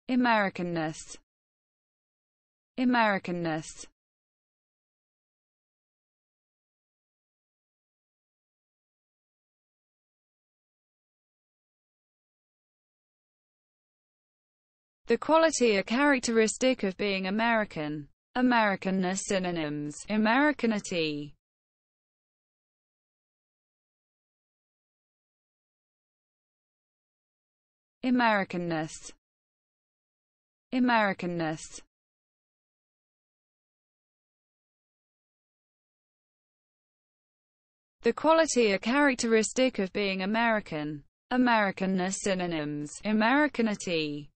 Americanness, Americanness. The quality or characteristic of being American. Americanness. Synonyms: Americanity, Americanness, Americanness. The quality or characteristic of being American. Americanness. Synonyms: Americanity,